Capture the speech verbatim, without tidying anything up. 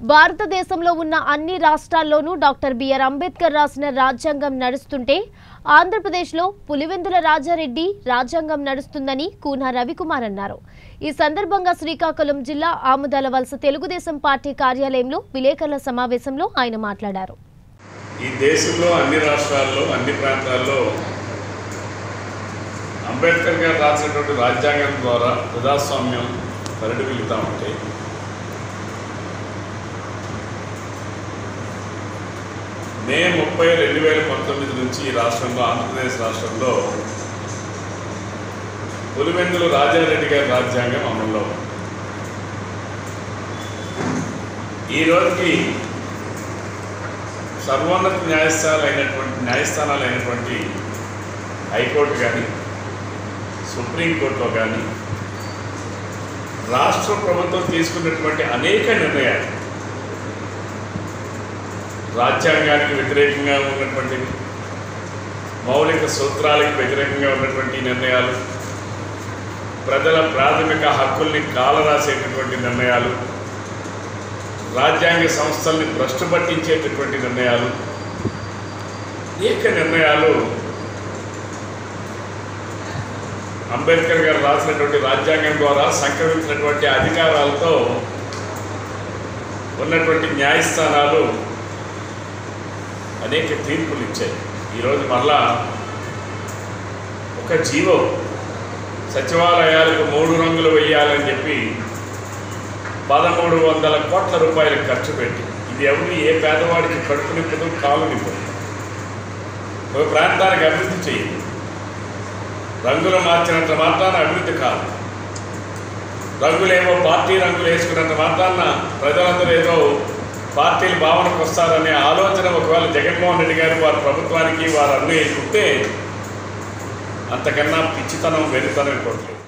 భారతదేశంలో ఉన్న అన్ని రాష్ట్రాల్లోనూ డాక్టర్ బిఆర్ అంబేద్కర్ రాసిన రాజ్యాంగం నడుస్తుంటే ఆంధ్రప్రదేశ్లో పులివెందుల రాజారెడ్డి రాజ్యాంగం నడుస్తుందని కూన రవికుమార్ అన్నారు. ఈ సందర్భంగా శ్రీకాకుళం జిల్లా ఆముదాల వలస తెలుగుదేశం పార్టీ కార్యాలయంలో విలేకరుల సమావేశంలో ఆయన మాట్లాడారు. ఈ దేశంలో అన్ని రాష్ట్రాల్లో అన్ని ప్రాంతాల్లో అంబేద్కర్ గారు రాసినటువంటి రాజ్యాంగం ద్వారా ప్రజాస్వామ్యం పరిడవిల్లుతూ ఉంటాయి. మే ముప్పై రెండు వేల పంతొమ్మిది నుంచి ఈ రాష్ట్రంలో ఆంధ్రప్రదేశ్ రాష్ట్రంలో పులివెందుల రాజారెడ్డి గారి రాజ్యాంగం అమల్లో ఉంది. ఈ రోజుకి సర్వోన్నత న్యాయస్థానాలు అయినటువంటి న్యాయస్థానాలు అయినటువంటి హైకోర్టు కానీ సుప్రీంకోర్టులో కానీ రాష్ట్ర ప్రభుత్వం తీసుకున్నటువంటి అనేక నిర్ణయాలు రాజ్యాంగానికి వ్యతిరేకంగా ఉన్నటువంటి మౌలిక సూత్రాలకు వ్యతిరేకంగా ఉన్నటువంటి నిర్ణయాలు, ప్రజల ప్రాథమిక హక్కుల్ని కాలరాసేటటువంటి నిర్ణయాలు, రాజ్యాంగ సంస్థల్ని భ్రష్టు పట్టించేటటువంటి నిర్ణయాలు, అనేక నిర్ణయాలు అంబేద్కర్ గారు రాసినటువంటి రాజ్యాంగం ద్వారా సంక్రమించినటువంటి అధికారాలతో ఉన్నటువంటి న్యాయస్థానాలు అనేక తీర్పులు ఇచ్చాయి. ఈరోజు మళ్ళా ఒక జీవో సచివాలయాలకు మూడు రంగులు వేయాలని చెప్పి పదమూడు వందల కోట్ల రూపాయలు ఖర్చు పెట్టి, ఇది ఎవరు ఏ పేదవాడికి కడుపు నింపదు, కాలు నింపదు, ఒక ప్రాంతానికి అభివృద్ధి చేయదు. రంగులు మార్చినంత మాత్రాన అభివృద్ధి కాదు. రంగులేమో పార్టీ రంగులు వేసుకున్నంత మాత్రాన ప్రజలందరూ ఏదో పార్టీల భావనకు వస్తారనే ఆలోచన ఒకవేళ జగన్మోహన్ రెడ్డి గారు వారి ప్రభుత్వానికి వారు అన్నీ ఉంటే అంతకన్నా పిచ్చితనం వెనుతనం కొట్టలేదు.